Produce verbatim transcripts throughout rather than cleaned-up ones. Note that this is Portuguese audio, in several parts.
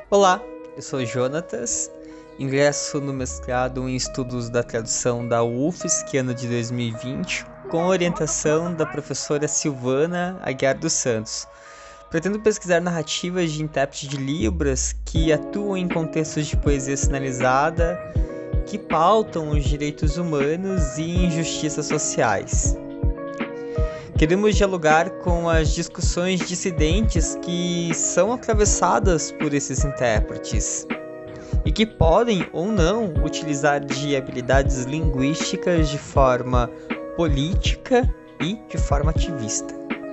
Olá, eu sou Jonatas, ingresso no mestrado em Estudos da Tradução da U F S C, ano de dois mil e vinte, com orientação da professora Silvana Aguiar dos Santos. Pretendo pesquisar narrativas de intérpretes de Libras que atuam em contextos de poesia sinalizada, que pautam os direitos humanos e injustiças sociais. Queremos dialogar com as discussões dissidentes que são atravessadas por esses intérpretes e que podem ou não utilizar de habilidades linguísticas de forma política e de forma ativista.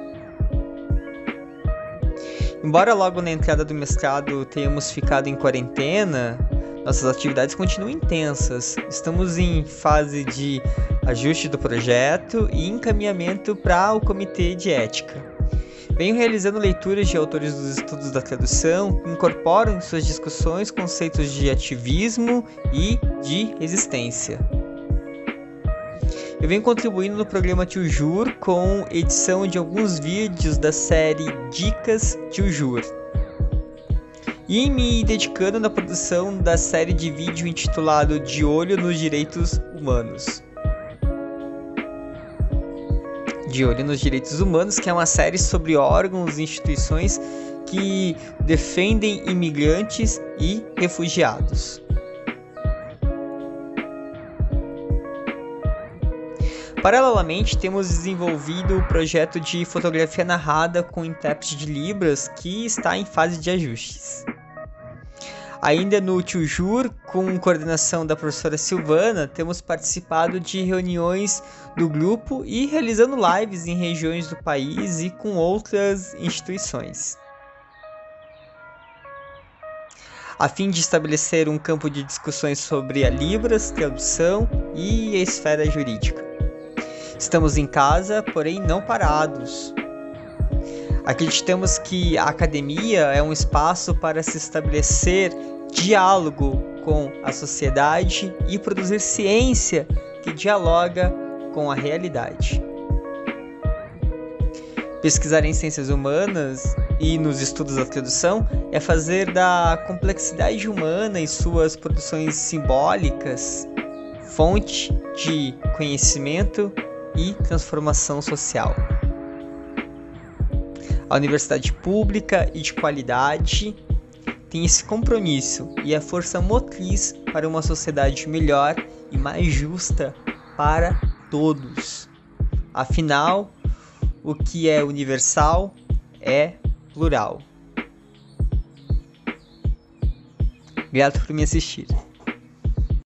Embora logo na entrada do mestrado tenhamos ficado em quarentena, nossas atividades continuam intensas. Estamos em fase de ajuste do projeto e encaminhamento para o Comitê de Ética. Venho realizando leituras de autores dos estudos da tradução que incorporam em suas discussões conceitos de ativismo e de resistência. Eu venho contribuindo no programa Tio Jur com edição de alguns vídeos da série Dicas Tio Jur e me dedicando na produção da série de vídeo intitulado De Olho nos Direitos Humanos. De Olho nos Direitos Humanos, que é uma série sobre órgãos e instituições que defendem imigrantes e refugiados. Paralelamente, temos desenvolvido o projeto de fotografia narrada com intérprete de Libras, que está em fase de ajustes. Ainda no Tio Jur, com coordenação da professora Silvana, temos participado de reuniões do grupo e realizando lives em regiões do país e com outras instituições, a fim de estabelecer um campo de discussões sobre a Libras, tradução e a esfera jurídica. Estamos em casa, porém não parados. Acreditamos que a academia é um espaço para se estabelecer diálogo com a sociedade e produzir ciência que dialoga com a realidade. Pesquisar em ciências humanas e nos estudos da tradução é fazer da complexidade humana e suas produções simbólicas fonte de conhecimento e transformação social. A universidade pública e de qualidade tem esse compromisso e a força motriz para uma sociedade melhor e mais justa para todos. Afinal, o que é universal é plural. Obrigado por me assistir.